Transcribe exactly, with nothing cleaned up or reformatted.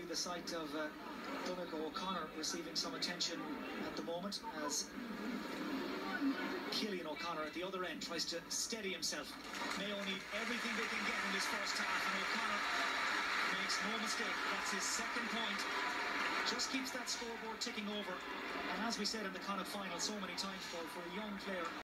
the sight of uh, Donegal O'Connor receiving some attention at the moment as Cillian O'Connor at the other end tries to steady himself. Mayo need everything they can get in this first half, and O'Connor makes no mistake. That's his second point. Just keeps that scoreboard ticking over. And as we said in the Connacht final so many times, Paul, for a young player